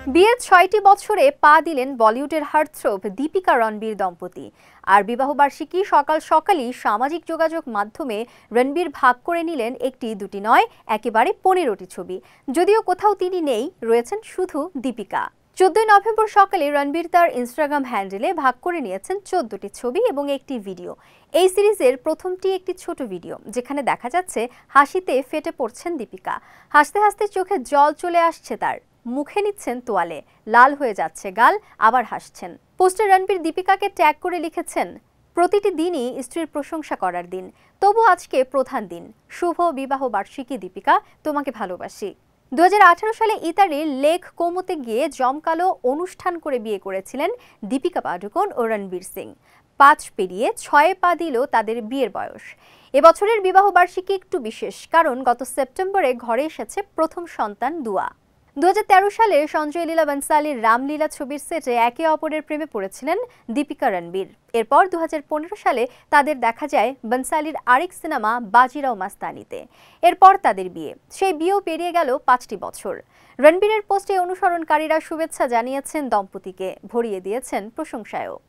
বিয়ের ৬টি বছরে পা দিলেন বলিউডের হার্টথ্রোব দীপিকা রণবীর দম্পতি। আর বিবাহবার্ষিকী সকাল সকালই সামাজিক যোগাযোগ মাধ্যমে রণবীর ভাগ করে নিলেন একটি দুটি নয় একেবারে ১৫টি ছবি। যদিও কোথাও তিনি নেই, রয়েছেন শুধু দীপিকা। ১৪ নভেম্বর সকালে রণবীর তার ইনস্টাগ্রাম হ্যান্ডেলে ভাগ করে নিয়েছেন ১৪টি ছবি এবং একটি ভিডিও। এই সিরিজের প্রথমটি একটি ছোট ভিডিও, যেখানে দেখা যাচ্ছে হাসিতে ফেটে পড়ছেন দীপিকা। হাসতে হাসতে চোখে জল চলে আসছে তার, মুখে নিচ্ছেন তোয়ালে, লাল হয়ে যাচ্ছে গাল, আবার হাসছেন। পোস্টে রণবীর দীপিকাকে ট্যাগ করে লিখেছেন, প্রতিটি দিনই স্ত্রীর প্রশংসা করার দিন, তবু আজকে প্রধান দিন। শুভ বিবাহ বার্ষিকী দীপিকা, তোমাকে ভালোবাসি। ২০১৮ সালে ইতালির লেক কোমোতে গিয়ে জমকালো অনুষ্ঠান করে বিয়ে করেছিলেন দীপিকা পাডুকোন ও রণবীর সিং। ৫ পেরিয়ে ৬ পা দিল তাদের বিয়ের বয়স। এবছরের বিবাহ বার্ষিকী একটু বিশেষ, কারণ গত সেপ্টেম্বরে ঘরে এসেছে প্রথম সন্তান দুয়া। ২০১৩ সালে সঞ্জয় লীলা বনসালির রামলীলা ছবির সেটে একে অপরের প্রেমে পড়েছিলেন দীপিকা রণবীর। এরপর ২০১৫ সালে তাদের দেখা যায় বনসালির আরেক সিনেমা বাজিরাও মাস্তানিতে। এরপর তাদের বিয়ে, সেই বিয়েও পেরিয়ে গেল ৫টি বছর। রণবীরের পোস্টে অনুসরণকারীরা শুভেচ্ছা জানিয়েছেন দম্পতিকে, ভরিয়ে দিয়েছেন প্রশংসায়ও।